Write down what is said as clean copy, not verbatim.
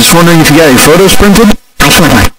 just wondering if you got any photos printed. I'll swing by.